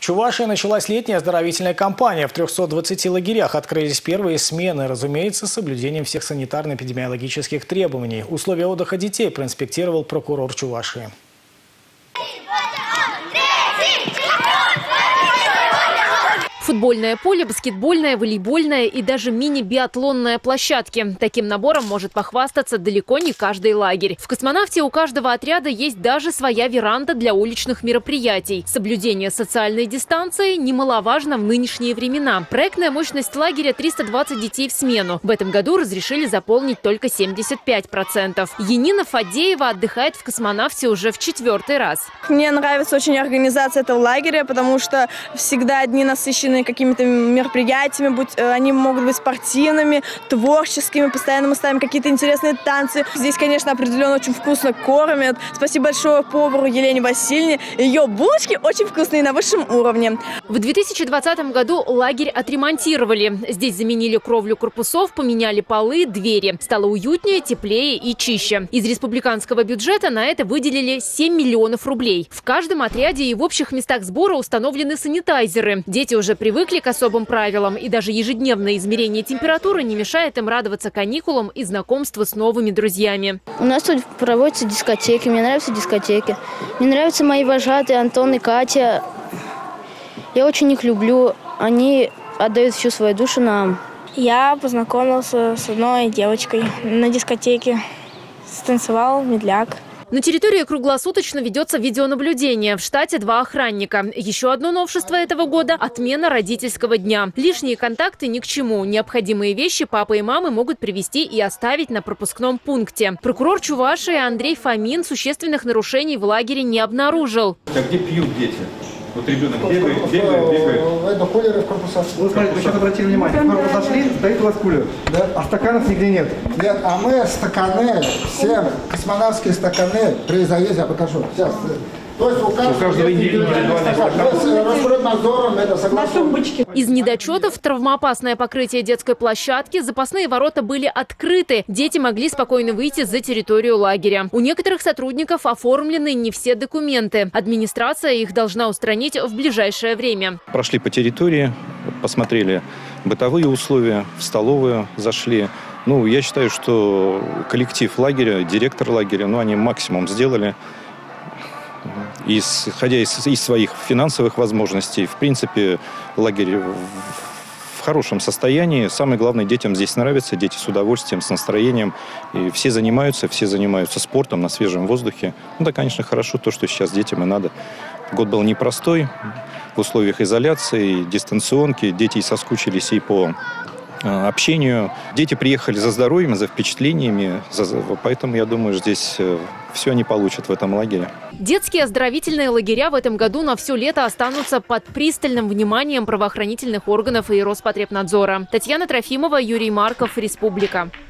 Чувашии началась летняя оздоровительная кампания. В 320 лагерях открылись первые смены, разумеется, с соблюдением всех санитарно-эпидемиологических требований. Условия отдыха детей проинспектировал прокурор Чувашии. Футбольное поле, баскетбольное, волейбольное и даже мини-биатлонная площадки. Таким набором может похвастаться далеко не каждый лагерь. В космонавте у каждого отряда есть даже своя веранда для уличных мероприятий. Соблюдение социальной дистанции немаловажно в нынешние времена. Проектная мощность лагеря 320 детей в смену. В этом году разрешили заполнить только 75%. Янина Фадеева отдыхает в космонавте уже в 4-й раз. Мне нравится очень организация этого лагеря, потому что всегда дни насыщенные какими-то мероприятиями, они могут быть спортивными, творческими, постоянно мы ставим какие-то интересные танцы. Здесь, конечно, определенно очень вкусно кормят. Спасибо большое повару Елене Васильевне. Ее булочки очень вкусные, на высшем уровне. В 2020 году лагерь отремонтировали. Здесь заменили кровлю корпусов, поменяли полы, двери. Стало уютнее, теплее и чище. Из республиканского бюджета на это выделили 7 миллионов рублей. В каждом отряде и в общих местах сбора установлены санитайзеры. Дети уже привыкли к особым правилам, и даже ежедневное измерение температуры не мешает им радоваться каникулам и знакомству с новыми друзьями. У нас тут проводятся дискотеки, мне нравятся дискотеки. Мне нравятся мои вожатые Антон и Катя. Я очень их люблю, они отдают всю свою душу нам. Я познакомился с одной девочкой на дискотеке, станцевал медляк. На территории круглосуточно ведется видеонаблюдение. В штате 2 охранника. Еще одно новшество этого года – отмена родительского дня. Лишние контакты ни к чему. Необходимые вещи папа и мамы могут привезти и оставить на пропускном пункте. Прокурор Чувашии Андрей Фомин существенных нарушений в лагере не обнаружил. А где пьют дети? Вот ребенок бегает. Кулеры в корпусах. Вы смотрите, вы сейчас обратили внимание. В корпус зашли, стоит у вас кулер. Да. А стаканов нигде нет. Нет, а мы стаканы, все космонавтские стаканы при заезде, я покажу. Сейчас. То есть у каждого индивидуальный стакан. Росприроднадзором это согласно. Из недочетов травмоопасное покрытие детской площадки, запасные ворота были открыты. Дети могли спокойно выйти за территорию лагеря. У некоторых сотрудников оформлены не все документы. Администрация их должна устранить в ближайшее время. Прошли по территории, посмотрели бытовые условия, в столовую зашли. Я считаю, что коллектив лагеря, директор лагеря, они максимум сделали. Исходя из своих финансовых возможностей, в принципе, лагерь в хорошем состоянии. Самое главное, детям здесь нравится, дети с удовольствием, с настроением. И все занимаются спортом на свежем воздухе. Да, конечно, хорошо то, что сейчас детям и надо. Год был непростой, в условиях изоляции, дистанционки. Дети соскучились и по общению. Дети приехали за здоровьем, за впечатлениями, поэтому, я думаю, здесь все они получат в этом лагере. Детские оздоровительные лагеря в этом году на все лето останутся под пристальным вниманием правоохранительных органов и Роспотребнадзора. Татьяна Трофимова, Юрий Марков, Республика.